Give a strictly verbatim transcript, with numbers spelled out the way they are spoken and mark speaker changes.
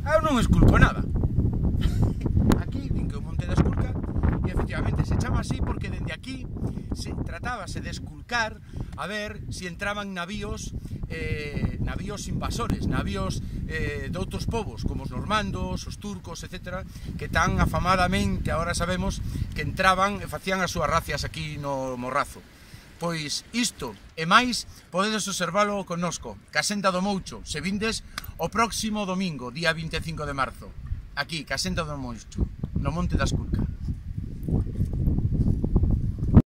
Speaker 1: Eu non esculco nada. Aquí, din que o Monte da Esculca, e efectivamente se chama así porque dende aquí se tratábase de esculcar a ver se si entraban navíos eh, navíos invasores, navíos eh, de outros povos, como os normandos, os turcos, etcétera, que tan afamadamente agora sabemos que entraban e facían as súas racias aquí no Morrazo. Pois isto e máis podedes observalo connosco, Casenda do Moucho, se vindes o próximo domingo, día vinte e cinco de marzo, aquí, Casenda do Moucho, no Monte da Esculca.